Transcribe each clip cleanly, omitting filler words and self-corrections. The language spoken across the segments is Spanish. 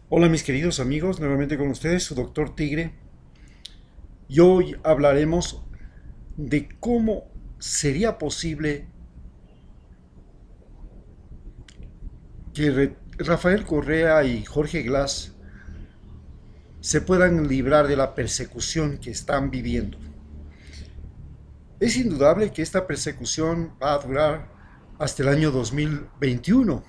Hola mis queridos amigos, nuevamente con ustedes su doctor Tigre y hoy hablaremos de cómo sería posible que Rafael Correa y Jorge Glass se puedan librar de la persecución que están viviendo. Es indudable que esta persecución va a durar hasta el año 2021,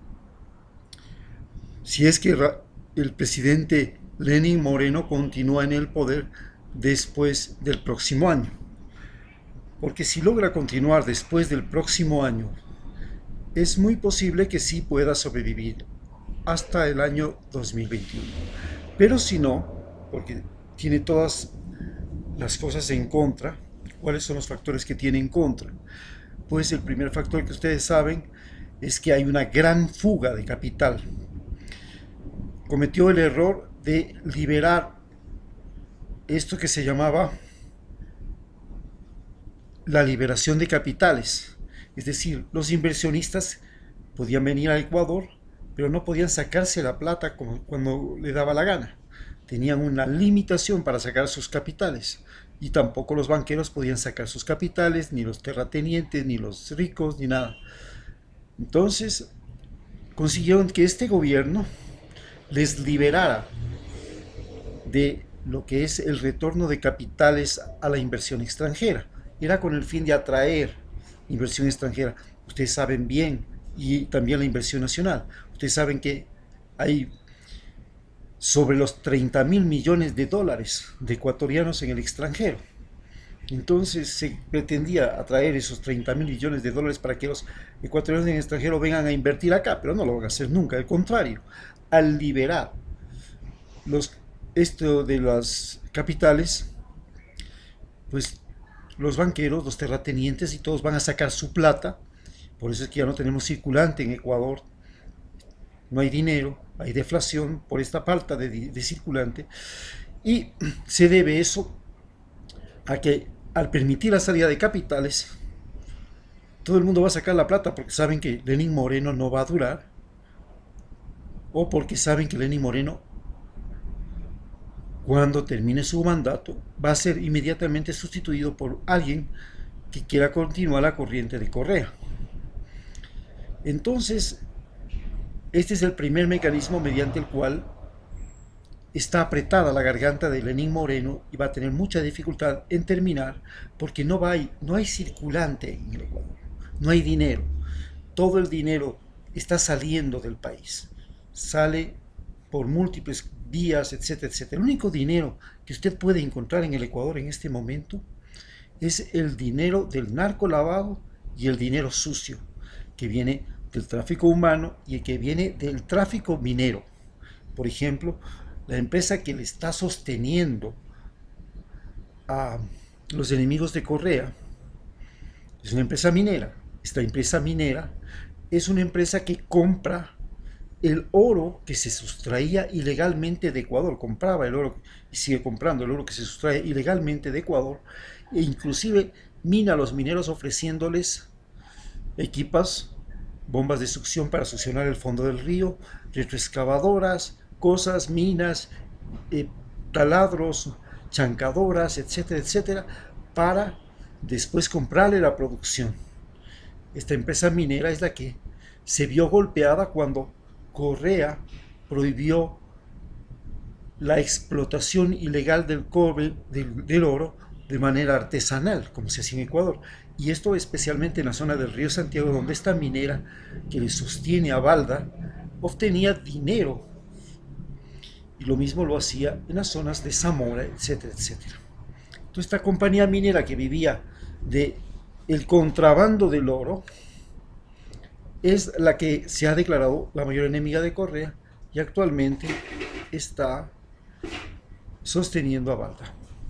si es que el presidente Lenin Moreno continúa en el poder después del próximo año. Porque si logra continuar después del próximo año, es muy posible que sí pueda sobrevivir hasta el año 2021. Pero si no, porque tiene todas las cosas en contra, ¿cuáles son los factores que tiene en contra? Pues el primer factor que ustedes saben es que hay una gran fuga de capital. Cometió el error de liberar esto que se llamaba la liberación de capitales. Es decir, los inversionistas podían venir a Ecuador, pero no podían sacarse la plata como cuando le daba la gana. Tenían una limitación para sacar sus capitales. Y tampoco los banqueros podían sacar sus capitales, ni los terratenientes, ni los ricos, ni nada. Entonces, consiguieron que este gobierno les liberara de lo que es el retorno de capitales a la inversión extranjera. Era con el fin de atraer inversión extranjera. Ustedes saben bien, y también la inversión nacional. Ustedes saben que hay sobre los 30.000 millones de dólares de ecuatorianos en el extranjero. Entonces se pretendía atraer esos 30.000 millones de dólares para que los ecuatorianos en el extranjero vengan a invertir acá, pero no lo van a hacer nunca. Al contrario, al liberar los, esto de las capitales, pues los banqueros, los terratenientes y todos van a sacar su plata. Por eso es que ya no tenemos circulante en Ecuador, no hay dinero, hay deflación por esta falta de circulante. Y se debe eso a que al permitir la salida de capitales, todo el mundo va a sacar la plata porque saben que Lenin Moreno no va a durar, o porque saben que Lenin Moreno, cuando termine su mandato, va a ser inmediatamente sustituido por alguien que quiera continuar la corriente de Correa. Entonces, este es el primer mecanismo mediante el cual está apretada la garganta de Lenín Moreno y va a tener mucha dificultad en terminar porque no hay circulante en el Ecuador, no hay dinero. Todo el dinero está saliendo del país, sale por múltiples vías, etcétera, etcétera. El único dinero que usted puede encontrar en el Ecuador en este momento es el dinero del narcolavado y el dinero sucio que viene del tráfico humano y el que viene del tráfico minero. Por ejemplo, la empresa que le está sosteniendo a los enemigos de Correa es una empresa minera. Esta empresa minera es una empresa que compra el oro que se sustraía ilegalmente de Ecuador. Compraba el oro y sigue comprando el oro que se sustrae ilegalmente de Ecuador, e inclusive mina a los mineros ofreciéndoles equipas, bombas de succión para succionar el fondo del río, retroexcavadoras, cosas, minas, taladros, chancadoras, etcétera, etcétera, para después comprarle la producción. Esta empresa minera es la que se vio golpeada cuando Correa prohibió la explotación ilegal del cobre, del oro, de manera artesanal, como se hacía en Ecuador. Y esto especialmente en la zona del río Santiago, donde esta minera que le sostiene a Balda obtenía dinero. Y lo mismo lo hacía en las zonas de Zamora, etcétera, etcétera. Entonces esta compañía minera que vivía de el contrabando del oro es la que se ha declarado la mayor enemiga de Correa y actualmente está sosteniendo a Balda.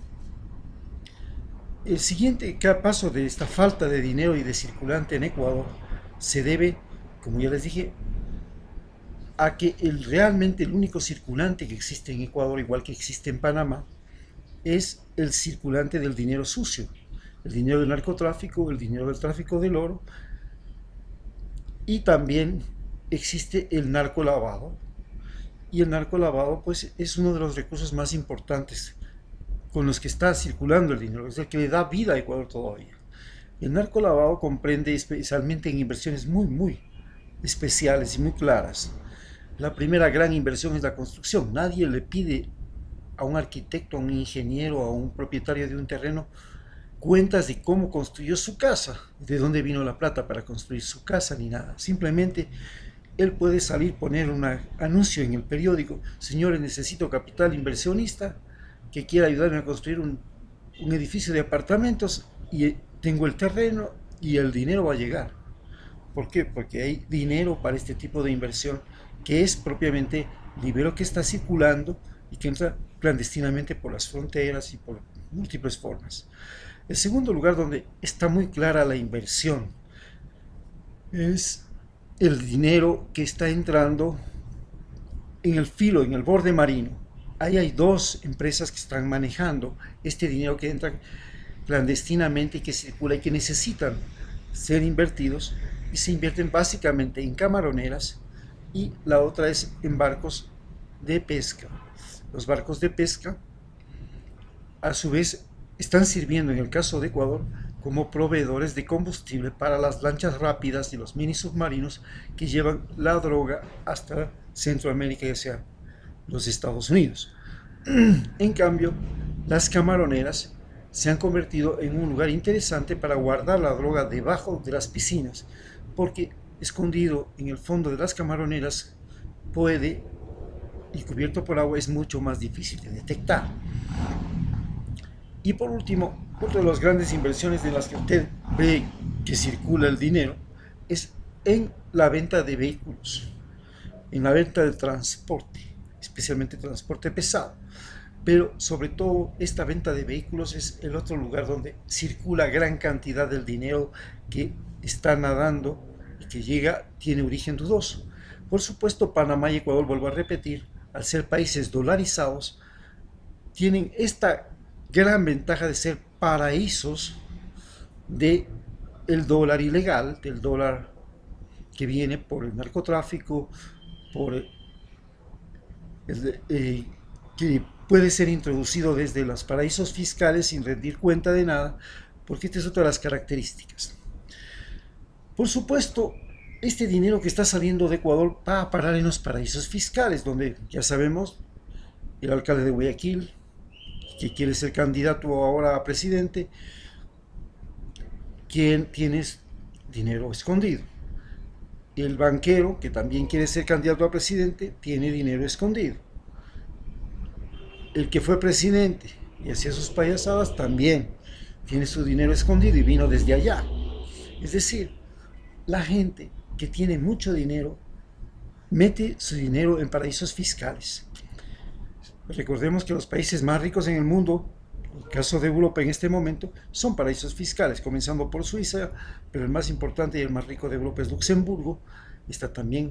El siguiente paso de esta falta de dinero y de circulante en Ecuador se debe, como ya les dije, a que realmente el único circulante que existe en Ecuador, igual que existe en Panamá, es el circulante del dinero sucio, el dinero del narcotráfico, el dinero del tráfico del oro, y también existe el narcolavado Y el narcolavado pues es uno de los recursos más importantes con los que está circulando el dinero, es el que le da vida a Ecuador todavía. El narcolavado comprende especialmente en inversiones muy especiales y muy claras. La primera gran inversión es la construcción. Nadie le pide a un arquitecto, a un ingeniero, a un propietario de un terreno cuentas de cómo construyó su casa, de dónde vino la plata para construir su casa, ni nada. Simplemente él puede salir, poner un anuncio en el periódico: señores, necesito capital inversionista que quiera ayudarme a construir un edificio de apartamentos, y tengo el terreno y el dinero va a llegar. ¿Por qué? Porque hay dinero para este tipo de inversión, que es propiamente dinero que está circulando y que entra clandestinamente por las fronteras y por múltiples formas. El segundo lugar donde está muy clara la inversión es el dinero que está entrando en el filo, en el borde marino. Ahí hay dos empresas que están manejando este dinero que entra clandestinamente y que circula y que necesitan ser invertidos, y se invierten básicamente en camaroneras, y la otra es en barcos de pesca. Los barcos de pesca a su vez están sirviendo, en el caso de Ecuador, como proveedores de combustible para las lanchas rápidas y los mini submarinos que llevan la droga hasta Centroamérica y hacia los Estados Unidos. En cambio, las camaroneras se han convertido en un lugar interesante para guardar la droga debajo de las piscinas, porque escondido en el fondo de las camaroneras puede, y cubierto por agua, es mucho más difícil de detectar. Y por último, otra de las grandes inversiones en las que usted ve que circula el dinero es en la venta de vehículos, en la venta de transporte, especialmente transporte pesado. Pero sobre todo esta venta de vehículos es el otro lugar donde circula gran cantidad del dinero que está nadando y que llega, tiene origen dudoso. Por supuesto, Panamá y Ecuador, vuelvo a repetir, al ser países dolarizados, tienen esta gran ventaja de ser paraísos del dólar ilegal, del dólar que viene por el narcotráfico, por que puede ser introducido desde los paraísos fiscales sin rendir cuenta de nada, porque esta es otra de las características. Por supuesto, este dinero que está saliendo de Ecuador va a parar en los paraísos fiscales, donde ya sabemos, el alcalde de Guayaquil, que quiere ser candidato ahora a presidente, quien tiene dinero escondido. El banquero, que también quiere ser candidato a presidente, tiene dinero escondido. El que fue presidente y hacía sus payasadas también tiene su dinero escondido y vino desde allá. Es decir, la gente que tiene mucho dinero mete su dinero en paraísos fiscales. Recordemos que los países más ricos en el mundo, en el caso de Europa en este momento, son paraísos fiscales, comenzando por Suiza, pero el más importante y el más rico de Europa es Luxemburgo. Está también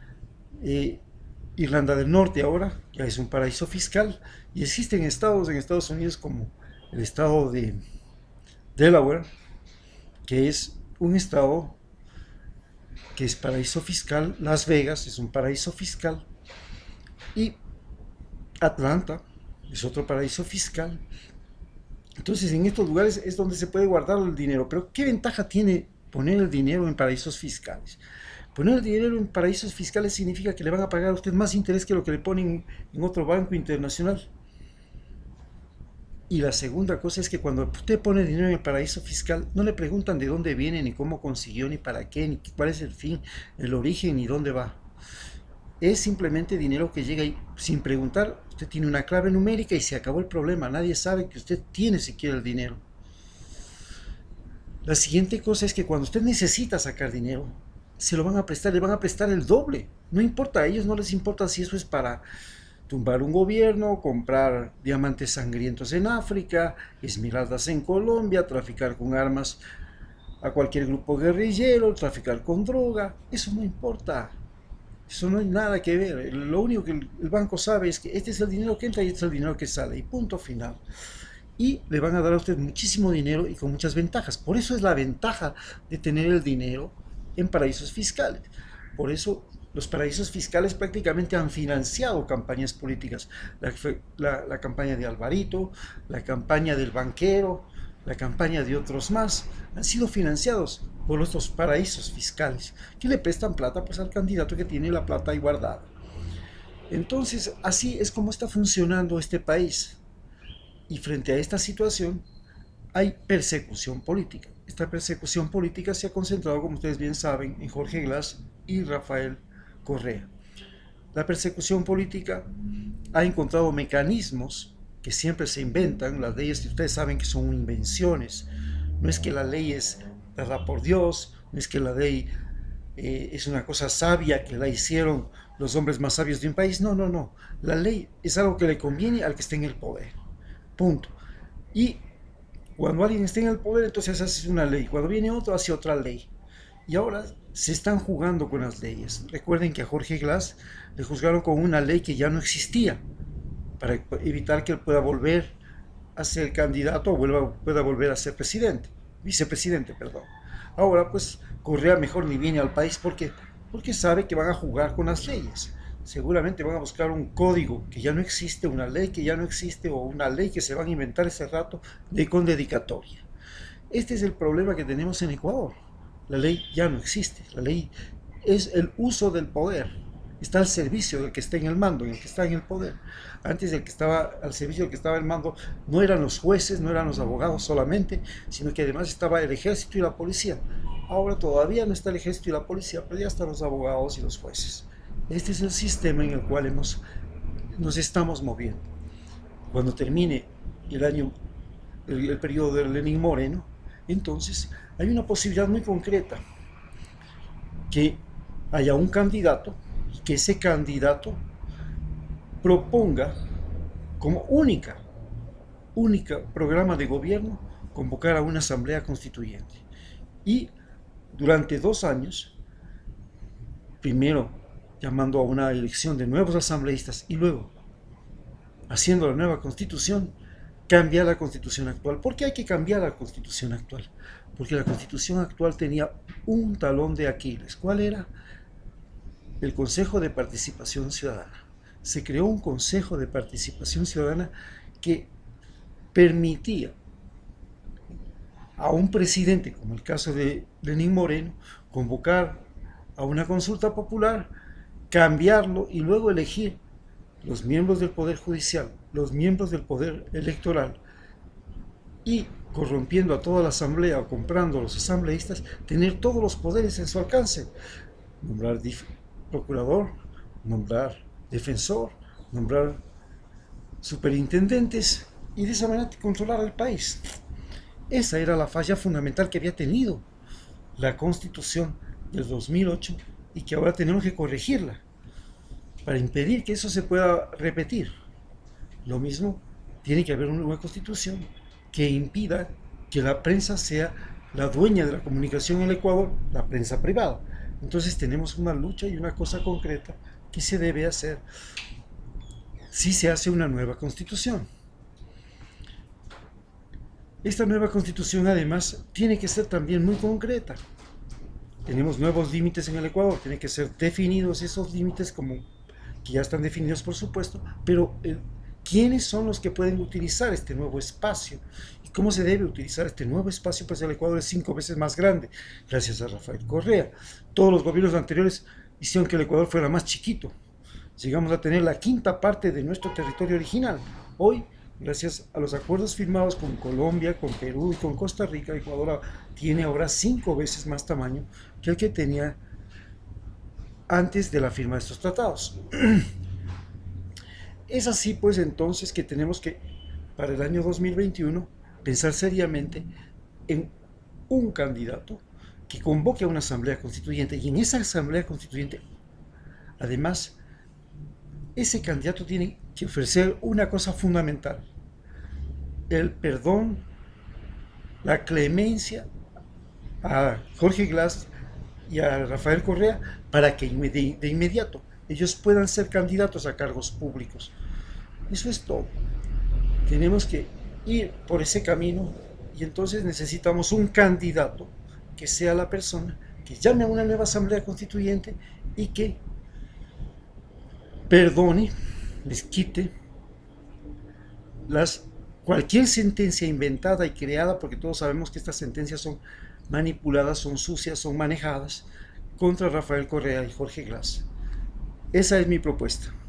Irlanda del Norte ahora, ya es un paraíso fiscal, y existen estados en Estados Unidos como el estado de Delaware, que es un estado que es paraíso fiscal. Las Vegas es un paraíso fiscal, y Atlanta es otro paraíso fiscal. Entonces, en estos lugares es donde se puede guardar el dinero. Pero ¿qué ventaja tiene poner el dinero en paraísos fiscales? Poner el dinero en paraísos fiscales significa que le van a pagar a usted más interés que lo que le ponen en otro banco internacional. Y la segunda cosa es que cuando usted pone dinero en el paraíso fiscal, no le preguntan de dónde viene, ni cómo consiguió, ni para qué, ni cuál es el fin, el origen, ni dónde va. Es simplemente dinero que llega y sin preguntar, usted tiene una clave numérica y se acabó el problema. Nadie sabe que usted tiene siquiera el dinero. La siguiente cosa es que cuando usted necesita sacar dinero, se lo van a prestar, le van a prestar el doble. No importa, a ellos no les importa si eso es para tumbar un gobierno, comprar diamantes sangrientos en África, esmeraldas en Colombia, traficar con armas a cualquier grupo guerrillero, traficar con droga. Eso no importa. Eso no hay nada que ver. Lo único que el banco sabe es que este es el dinero que entra y este es el dinero que sale, y punto final. Y le van a dar a usted muchísimo dinero y con muchas ventajas. Por eso es la ventaja de tener el dinero en paraísos fiscales. Por eso Los paraísos fiscales prácticamente han financiado campañas políticas. La campaña de Alvarito, la campaña del banquero, la campaña de otros más, han sido financiados por estos paraísos fiscales, que le prestan plata pues al candidato que tiene la plata ahí guardada. Entonces, así es como está funcionando este país. Y frente a esta situación, hay persecución política. Esta persecución política se ha concentrado, como ustedes bien saben, en Jorge Glass y Rafael Correa. La persecución política ha encontrado mecanismos que siempre se inventan. Las leyes, ustedes saben que son invenciones. No es que la ley es dada por Dios, no es que la ley es una cosa sabia que la hicieron los hombres más sabios de un país. No, no, no. La ley es algo que le conviene al que esté en el poder. Punto. Y cuando alguien está en el poder, entonces hace una ley. Cuando viene otro, hace otra ley. Y ahora se están jugando con las leyes. Recuerden que a Jorge Glass le juzgaron con una ley que ya no existía, para evitar que él pueda volver a ser candidato o pueda volver a ser vicepresidente, perdón. Ahora pues Correa mejor ni viene al país porque sabe que van a jugar con las leyes. Seguramente van a buscar un código que ya no existe, una ley que ya no existe o una ley que se van a inventar ese rato con dedicatoria. Este es el problema que tenemos en Ecuador. La ley ya no existe. La ley es el uso del poder. Está al servicio del que está en el mando, el que está en el poder. Antes el que estaba al servicio del que estaba en el mando no eran los jueces, no eran los abogados solamente, sino que además estaba el ejército y la policía. Ahora todavía no está el ejército y la policía, pero ya están los abogados y los jueces. Este es el sistema en el cual nos estamos moviendo. Cuando termine el periodo de Lenín Moreno, entonces hay una posibilidad muy concreta, que haya un candidato y que ese candidato proponga como única programa de gobierno convocar a una asamblea constituyente. Y durante 2 años, primero llamando a una elección de nuevos asambleístas y luego haciendo la nueva constitución, cambiar la constitución actual. ¿Por qué hay que cambiar la constitución actual? Porque la constitución actual tenía un talón de Aquiles. ¿Cuál era? El Consejo de Participación Ciudadana. Se creó un Consejo de Participación Ciudadana que permitía a un presidente, como el caso de Lenín Moreno, convocar a una consulta popular, cambiarlo y luego elegir los miembros del Poder Judicial, los miembros del Poder Electoral, y corrompiendo a toda la asamblea o comprando a los asambleístas, tener todos los poderes en su alcance. Nombrar procurador, nombrar defensor, nombrar superintendentes y de esa manera controlar el país. Esa era la falla fundamental que había tenido la Constitución del 2008 y que ahora tenemos que corregirla para impedir que eso se pueda repetir. Lo mismo, tiene que haber una nueva Constitución que impida que la prensa sea la dueña de la comunicación en el Ecuador, la prensa privada. Entonces tenemos una lucha y una cosa concreta que se debe hacer si se hace una nueva Constitución. Esta nueva Constitución además tiene que ser también muy concreta. Tenemos nuevos límites en el Ecuador, tienen que ser definidos esos límites, como que ya están definidos por supuesto, pero ¿quiénes son los que pueden utilizar este nuevo espacio? ¿Y cómo se debe utilizar este nuevo espacio? Pues el Ecuador es 5 veces más grande, gracias a Rafael Correa. Todos los gobiernos anteriores hicieron que el Ecuador fuera más chiquito. Llegamos a tener la 1/5 parte de nuestro territorio original. Hoy, gracias a los acuerdos firmados con Colombia, con Perú y con Costa Rica, Ecuador tiene ahora 5 veces más tamaño que el que tenía antes de la firma de estos tratados. Es así pues entonces que tenemos que, para el año 2021, pensar seriamente en un candidato que convoque a una asamblea constituyente, y en esa asamblea constituyente, además, ese candidato tiene que ofrecer una cosa fundamental: el perdón, la clemencia a Jorge Glass y a Rafael Correa, para que de inmediato ellos puedan ser candidatos a cargos públicos. Eso es todo. Tenemos que ir por ese camino, y entonces necesitamos un candidato que sea la persona que llame a una nueva asamblea constituyente y que perdone, les quite cualquier sentencia inventada y creada, porque todos sabemos que estas sentencias son manipuladas, son sucias, son manejadas contra Rafael Correa y Jorge Glass. Esa es mi propuesta.